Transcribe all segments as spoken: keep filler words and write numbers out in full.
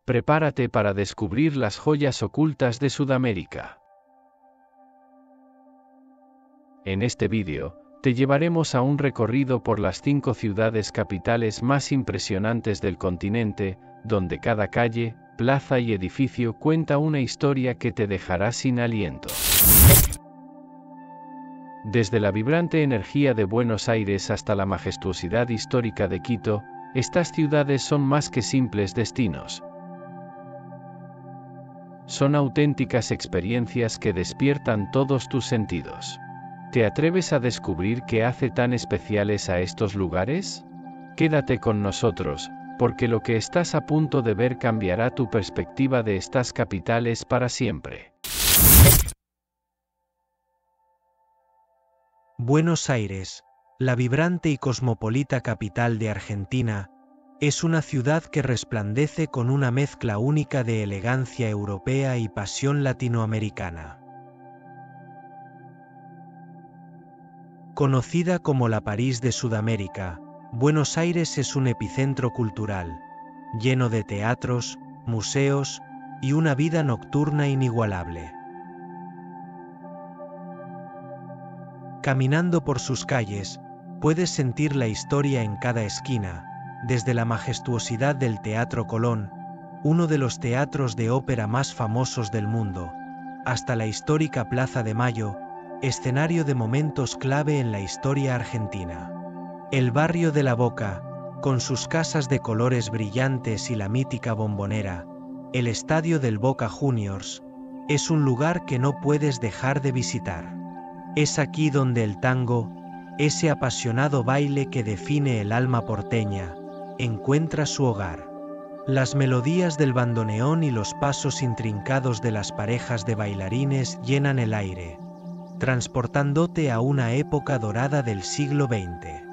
Prepárate para descubrir las joyas ocultas de Sudamérica. En este vídeo, te llevaremos a un recorrido por las cinco ciudades capitales más impresionantes del continente, donde cada calle, plaza y edificio cuenta una historia que te dejará sin aliento. Desde la vibrante energía de Buenos Aires hasta la majestuosidad histórica de Quito, estas ciudades son más que simples destinos. Son auténticas experiencias que despiertan todos tus sentidos. ¿Te atreves a descubrir qué hace tan especiales a estos lugares? Quédate con nosotros, porque lo que estás a punto de ver cambiará tu perspectiva de estas capitales para siempre. Buenos Aires, la vibrante y cosmopolita capital de Argentina, es una ciudad que resplandece con una mezcla única de elegancia europea y pasión latinoamericana. Conocida como la París de Sudamérica, Buenos Aires es un epicentro cultural, lleno de teatros, museos y una vida nocturna inigualable. Caminando por sus calles, puedes sentir la historia en cada esquina, desde la majestuosidad del Teatro Colón, uno de los teatros de ópera más famosos del mundo, hasta la histórica Plaza de Mayo, escenario de momentos clave en la historia argentina. El barrio de La Boca, con sus casas de colores brillantes y la mítica Bombonera, el estadio del Boca Juniors, es un lugar que no puedes dejar de visitar. Es aquí donde el tango, ese apasionado baile que define el alma porteña, encuentra su hogar. Las melodías del bandoneón y los pasos intrincados de las parejas de bailarines llenan el aire, transportándote a una época dorada del siglo veinte.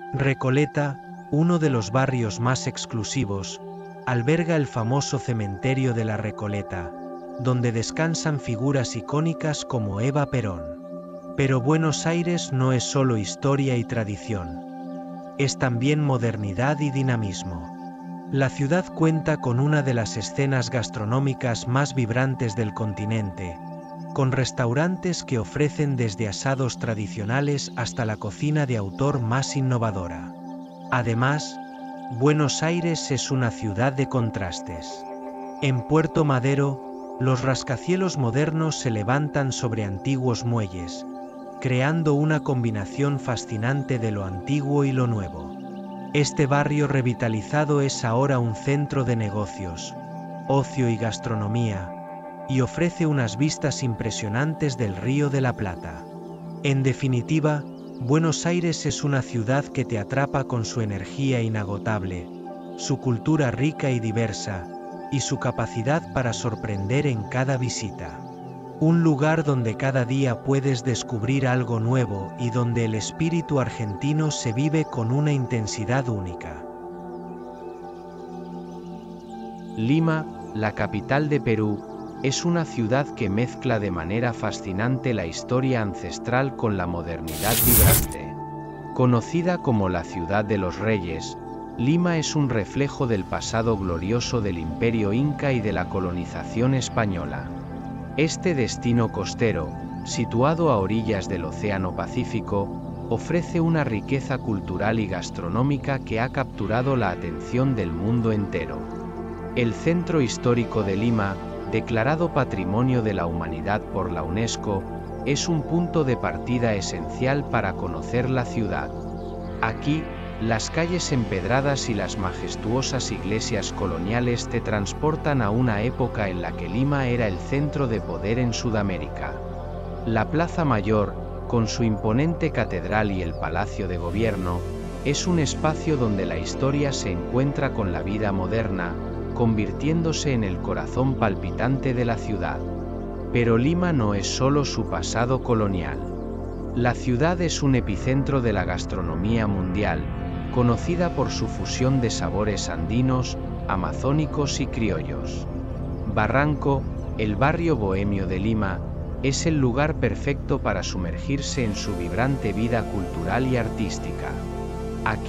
Recoleta, uno de los barrios más exclusivos, alberga el famoso cementerio de la Recoleta, donde descansan figuras icónicas como Eva Perón. Pero Buenos Aires no es solo historia y tradición. Es también modernidad y dinamismo. La ciudad cuenta con una de las escenas gastronómicas más vibrantes del continente, con restaurantes que ofrecen desde asados tradicionales hasta la cocina de autor más innovadora. Además, Buenos Aires es una ciudad de contrastes. En Puerto Madero, los rascacielos modernos se levantan sobre antiguos muelles, creando una combinación fascinante de lo antiguo y lo nuevo. Este barrio revitalizado es ahora un centro de negocios, ocio y gastronomía, y ofrece unas vistas impresionantes del Río de la Plata. En definitiva, Buenos Aires es una ciudad que te atrapa con su energía inagotable, su cultura rica y diversa, y su capacidad para sorprender en cada visita. Un lugar donde cada día puedes descubrir algo nuevo y donde el espíritu argentino se vive con una intensidad única. Lima, la capital de Perú, es una ciudad que mezcla de manera fascinante la historia ancestral con la modernidad vibrante. Conocida como la ciudad de los reyes, Lima es un reflejo del pasado glorioso del Imperio Inca y de la colonización española. Este destino costero, situado a orillas del Océano Pacífico, ofrece una riqueza cultural y gastronómica que ha capturado la atención del mundo entero. El centro histórico de Lima, declarado Patrimonio de la Humanidad por la UNESCO, es un punto de partida esencial para conocer la ciudad. Aquí, las calles empedradas y las majestuosas iglesias coloniales te transportan a una época en la que Lima era el centro de poder en Sudamérica. La Plaza Mayor, con su imponente catedral y el Palacio de Gobierno, es un espacio donde la historia se encuentra con la vida moderna, convirtiéndose en el corazón palpitante de la ciudad. Pero Lima no es solo su pasado colonial. La ciudad es un epicentro de la gastronomía mundial, conocida por su fusión de sabores andinos, amazónicos y criollos. Barranco, el barrio bohemio de Lima, es el lugar perfecto para sumergirse en su vibrante vida cultural y artística. Aquí,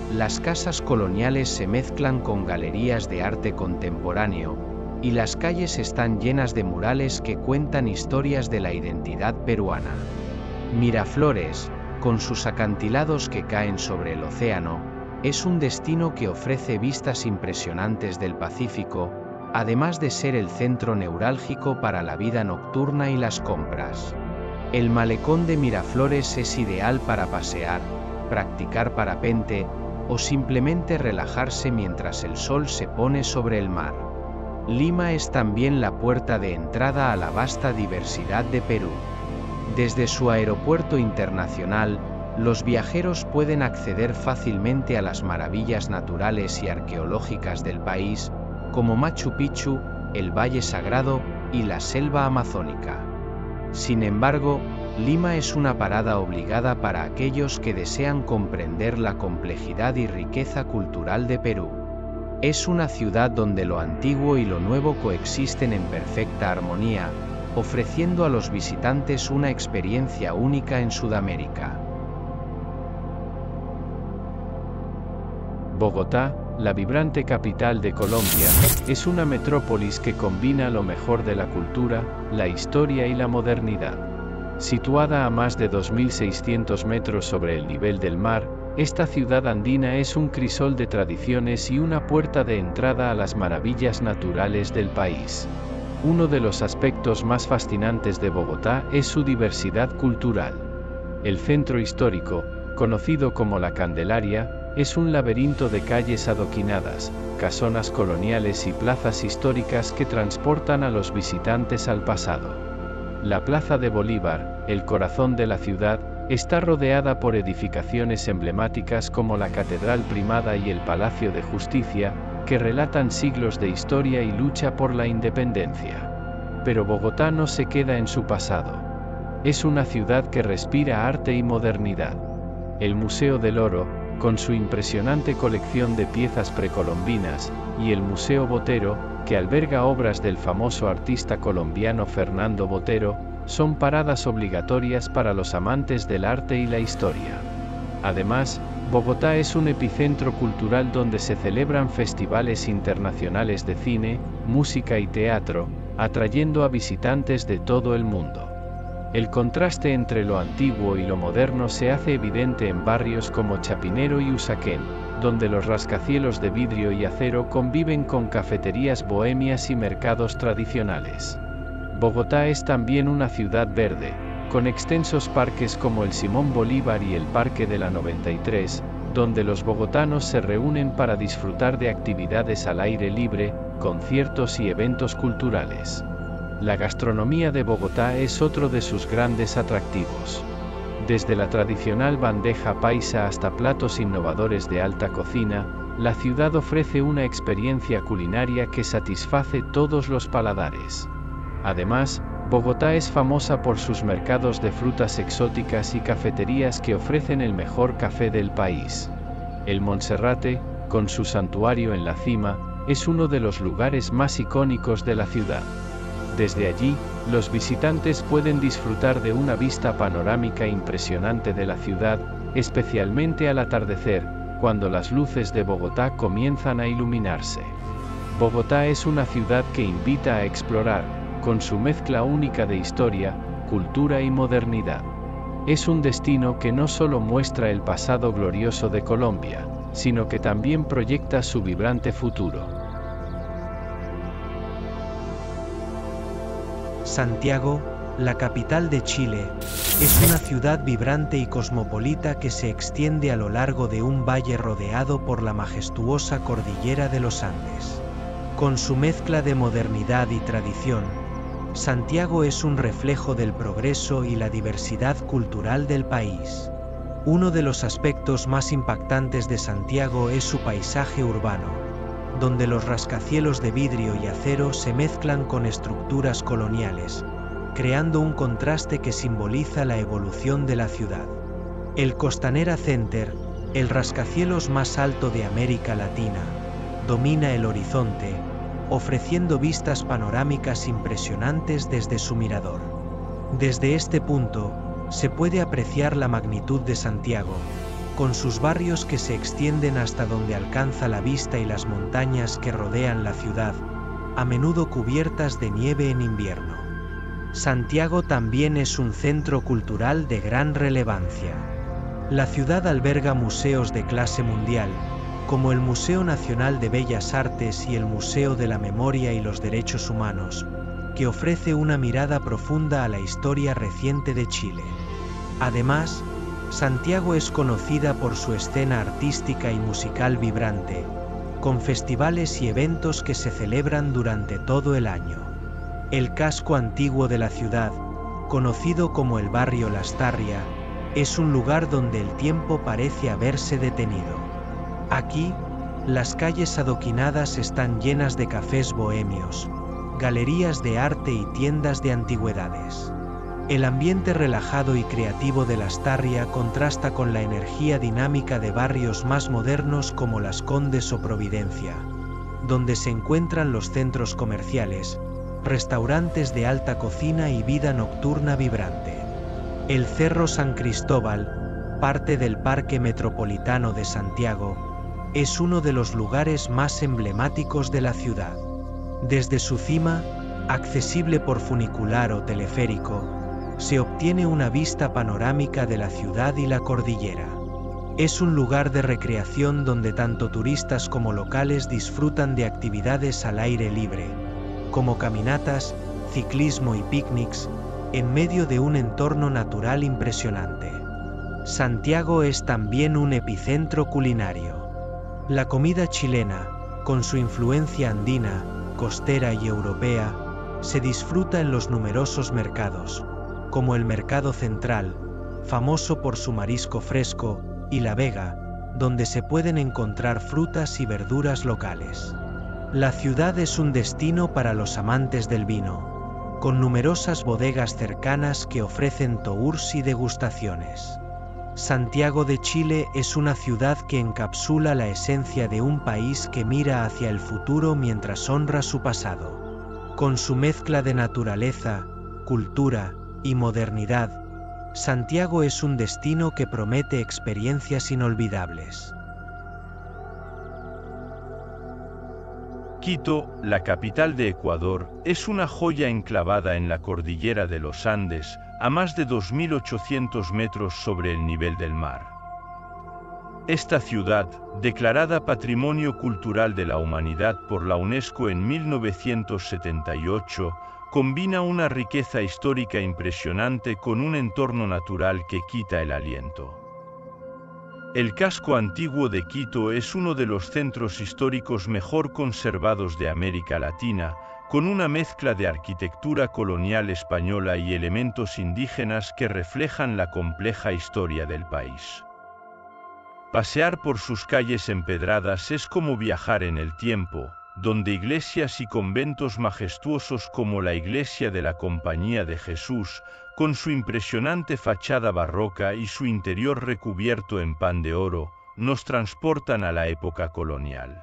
las casas coloniales se mezclan con galerías de arte contemporáneo, y las calles están llenas de murales que cuentan historias de la identidad peruana. Miraflores, con sus acantilados que caen sobre el océano, es un destino que ofrece vistas impresionantes del Pacífico, además de ser el centro neurálgico para la vida nocturna y las compras. El malecón de Miraflores es ideal para pasear, practicar parapente, o simplemente relajarse mientras el sol se pone sobre el mar. Lima es también la puerta de entrada a la vasta diversidad de Perú. Desde su aeropuerto internacional, los viajeros pueden acceder fácilmente a las maravillas naturales y arqueológicas del país, como Machu Picchu, el Valle Sagrado y la selva amazónica. Sin embargo, Lima es una parada obligada para aquellos que desean comprender la complejidad y riqueza cultural de Perú. Es una ciudad donde lo antiguo y lo nuevo coexisten en perfecta armonía, ofreciendo a los visitantes una experiencia única en Sudamérica. Bogotá, la vibrante capital de Colombia, es una metrópolis que combina lo mejor de la cultura, la historia y la modernidad. Situada a más de dos mil seiscientos metros sobre el nivel del mar, esta ciudad andina es un crisol de tradiciones y una puerta de entrada a las maravillas naturales del país. Uno de los aspectos más fascinantes de Bogotá es su diversidad cultural. El centro histórico, conocido como La Candelaria, es un laberinto de calles adoquinadas, casonas coloniales y plazas históricas que transportan a los visitantes al pasado. La Plaza de Bolívar, el corazón de la ciudad, está rodeada por edificaciones emblemáticas como la Catedral Primada y el Palacio de Justicia, que relatan siglos de historia y lucha por la independencia. Pero Bogotá no se queda en su pasado. Es una ciudad que respira arte y modernidad. El Museo del Oro, con su impresionante colección de piezas precolombinas, y el Museo Botero, que alberga obras del famoso artista colombiano Fernando Botero, son paradas obligatorias para los amantes del arte y la historia. Además, Bogotá es un epicentro cultural donde se celebran festivales internacionales de cine, música y teatro, atrayendo a visitantes de todo el mundo. El contraste entre lo antiguo y lo moderno se hace evidente en barrios como Chapinero y Usaquén, donde los rascacielos de vidrio y acero conviven con cafeterías bohemias y mercados tradicionales. Bogotá es también una ciudad verde, con extensos parques como el Simón Bolívar y el Parque de la noventa y tres, donde los bogotanos se reúnen para disfrutar de actividades al aire libre, conciertos y eventos culturales. La gastronomía de Bogotá es otro de sus grandes atractivos. Desde la tradicional bandeja paisa hasta platos innovadores de alta cocina, la ciudad ofrece una experiencia culinaria que satisface todos los paladares. Además, Bogotá es famosa por sus mercados de frutas exóticas y cafeterías que ofrecen el mejor café del país. El Monserrate, con su santuario en la cima, es uno de los lugares más icónicos de la ciudad. Desde allí, los visitantes pueden disfrutar de una vista panorámica impresionante de la ciudad, especialmente al atardecer, cuando las luces de Bogotá comienzan a iluminarse. Bogotá es una ciudad que invita a explorar, con su mezcla única de historia, cultura y modernidad. Es un destino que no solo muestra el pasado glorioso de Colombia, sino que también proyecta su vibrante futuro. Santiago, la capital de Chile, es una ciudad vibrante y cosmopolita que se extiende a lo largo de un valle rodeado por la majestuosa cordillera de los Andes. Con su mezcla de modernidad y tradición, Santiago es un reflejo del progreso y la diversidad cultural del país. Uno de los aspectos más impactantes de Santiago es su paisaje urbano, donde los rascacielos de vidrio y acero se mezclan con estructuras coloniales, creando un contraste que simboliza la evolución de la ciudad. El Costanera Center, el rascacielos más alto de América Latina, domina el horizonte, ofreciendo vistas panorámicas impresionantes desde su mirador. Desde este punto, se puede apreciar la magnitud de Santiago, con sus barrios que se extienden hasta donde alcanza la vista y las montañas que rodean la ciudad, a menudo cubiertas de nieve en invierno. Santiago también es un centro cultural de gran relevancia. La ciudad alberga museos de clase mundial, como el Museo Nacional de Bellas Artes y el Museo de la Memoria y los Derechos Humanos, que ofrece una mirada profunda a la historia reciente de Chile. Además, Santiago es conocida por su escena artística y musical vibrante, con festivales y eventos que se celebran durante todo el año. El casco antiguo de la ciudad, conocido como el barrio Lastarria, es un lugar donde el tiempo parece haberse detenido. Aquí, las calles adoquinadas están llenas de cafés bohemios, galerías de arte y tiendas de antigüedades. El ambiente relajado y creativo de Lastarria contrasta con la energía dinámica de barrios más modernos como Las Condes o Providencia, donde se encuentran los centros comerciales, restaurantes de alta cocina y vida nocturna vibrante. El Cerro San Cristóbal, parte del Parque Metropolitano de Santiago, es uno de los lugares más emblemáticos de la ciudad. Desde su cima, accesible por funicular o teleférico, se obtiene una vista panorámica de la ciudad y la cordillera. Es un lugar de recreación donde tanto turistas como locales disfrutan de actividades al aire libre, como caminatas, ciclismo y picnics, en medio de un entorno natural impresionante. Santiago es también un epicentro culinario. La comida chilena, con su influencia andina, costera y europea, se disfruta en los numerosos mercados, como el Mercado Central, famoso por su marisco fresco, y La Vega, donde se pueden encontrar frutas y verduras locales. La ciudad es un destino para los amantes del vino, con numerosas bodegas cercanas que ofrecen tours y degustaciones. Santiago de Chile es una ciudad que encapsula la esencia de un país que mira hacia el futuro mientras honra su pasado. Con su mezcla de naturaleza, cultura y modernidad, Santiago es un destino que promete experiencias inolvidables. Quito, la capital de Ecuador, es una joya enclavada en la cordillera de los Andes, a más de dos mil ochocientos metros sobre el nivel del mar. Esta ciudad, declarada Patrimonio Cultural de la Humanidad por la UNESCO en mil novecientos setenta y ocho, combina una riqueza histórica impresionante con un entorno natural que quita el aliento. El casco antiguo de Quito es uno de los centros históricos mejor conservados de América Latina, con una mezcla de arquitectura colonial española y elementos indígenas que reflejan la compleja historia del país. Pasear por sus calles empedradas es como viajar en el tiempo, donde iglesias y conventos majestuosos como la Iglesia de la Compañía de Jesús, con su impresionante fachada barroca y su interior recubierto en pan de oro, nos transportan a la época colonial.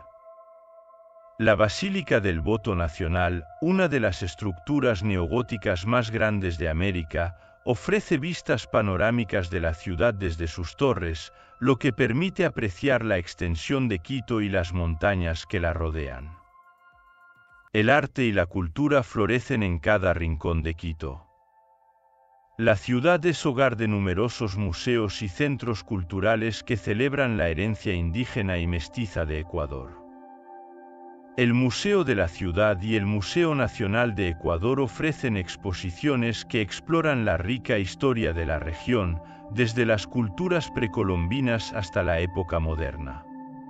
La Basílica del Voto Nacional, una de las estructuras neogóticas más grandes de América, ofrece vistas panorámicas de la ciudad desde sus torres, lo que permite apreciar la extensión de Quito y las montañas que la rodean. El arte y la cultura florecen en cada rincón de Quito. La ciudad es hogar de numerosos museos y centros culturales que celebran la herencia indígena y mestiza de Ecuador. El Museo de la Ciudad y el Museo Nacional de Ecuador ofrecen exposiciones que exploran la rica historia de la región, desde las culturas precolombinas hasta la época moderna.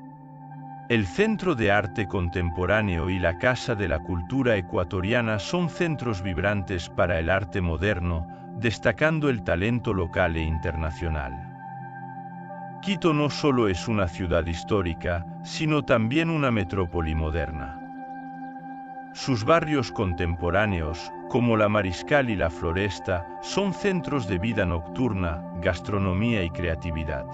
El Centro de Arte Contemporáneo y la Casa de la Cultura Ecuatoriana son centros vibrantes para el arte moderno, destacando el talento local e internacional. Quito no solo es una ciudad histórica, sino también una metrópoli moderna. Sus barrios contemporáneos, como la Mariscal y la Floresta, son centros de vida nocturna, gastronomía y creatividad.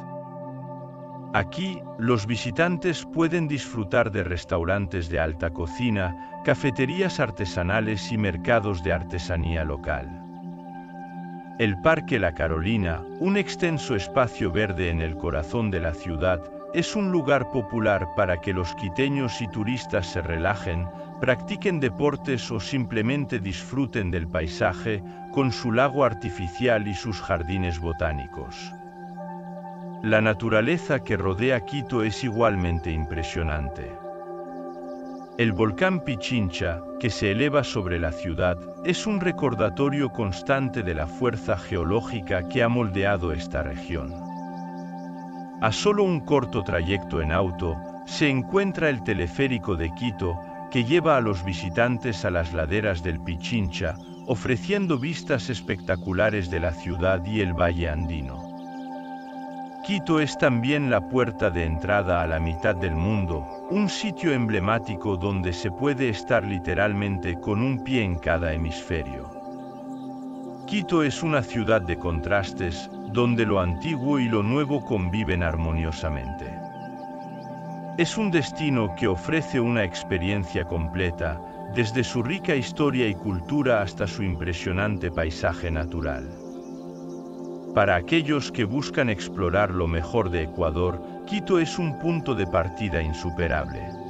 Aquí, los visitantes pueden disfrutar de restaurantes de alta cocina, cafeterías artesanales y mercados de artesanía local. El Parque La Carolina, un extenso espacio verde en el corazón de la ciudad, es un lugar popular para que los quiteños y turistas se relajen, practiquen deportes o simplemente disfruten del paisaje, con su lago artificial y sus jardines botánicos. La naturaleza que rodea Quito es igualmente impresionante. El volcán Pichincha, que se eleva sobre la ciudad, es un recordatorio constante de la fuerza geológica que ha moldeado esta región. A solo un corto trayecto en auto, se encuentra el teleférico de Quito, que lleva a los visitantes a las laderas del Pichincha, ofreciendo vistas espectaculares de la ciudad y el valle andino. Quito es también la puerta de entrada a la mitad del mundo, un sitio emblemático donde se puede estar literalmente con un pie en cada hemisferio. Quito es una ciudad de contrastes, donde lo antiguo y lo nuevo conviven armoniosamente. Es un destino que ofrece una experiencia completa, desde su rica historia y cultura hasta su impresionante paisaje natural. Para aquellos que buscan explorar lo mejor de Ecuador, Quito es un punto de partida insuperable.